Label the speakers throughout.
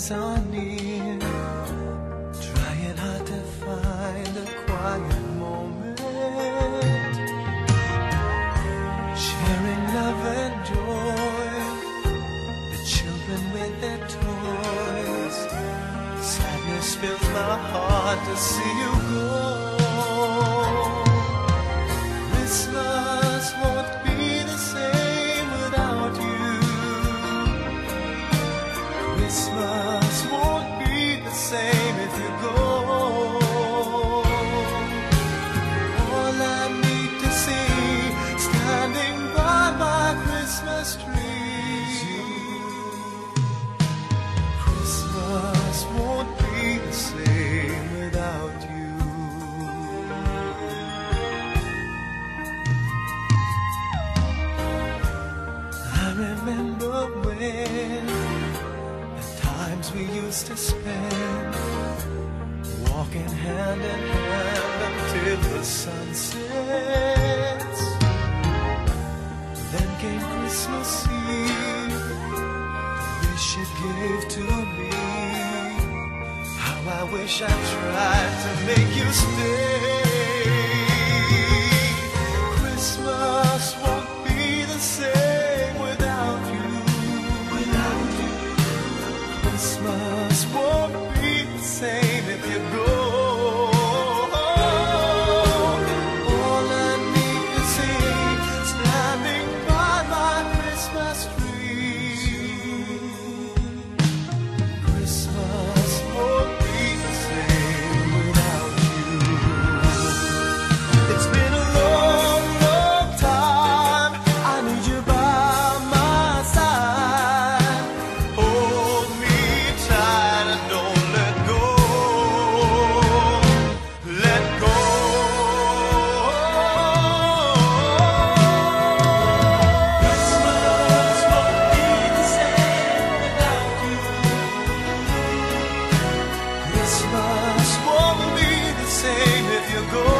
Speaker 1: holidays are near, trying hard to find a quiet moment, sharing love and joy, the children with their toys. Sadness fills my heart to see you go. Christmas won't be the same without you. Christmas won't be the same if you go. All I need to see standing by my Christmas tree is you. Christmas won't be the same without you. I remember when we used to spend walking hand in hand until the sun sets. Then came Christmas Eve, the wish it gave to me. How I wish I tried to make you stay. Christmas won't be the same without you. Christmas won't be the same if you go. All I need to see standing by my Christmas tree. Christmas won't be the same without you. It's been a long, long time. I need you by my side. Hold me tight and don't let go. Let go. Christmas won't be the same without you. Christmas won't be the same if you go.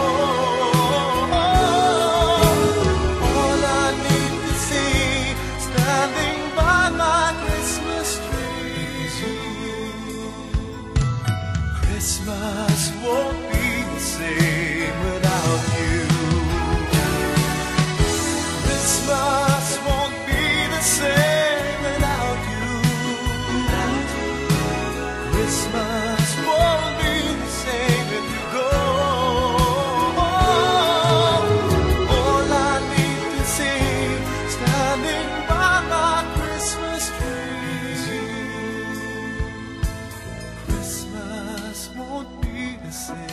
Speaker 1: All I need to see standing by my Christmas tree is you. Christmas won't be the same without you. Christmas won't be the same without you. Christmas won't be the same if you go. All I need to see standing by my Christmas tree is you. Christmas won't be the same.